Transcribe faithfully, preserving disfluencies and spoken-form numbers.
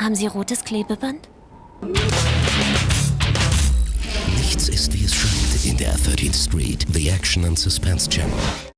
Haben Sie rotes Klebeband? Nichts ist wie es scheint in der thirteenth Street, The Action and Suspense Channel.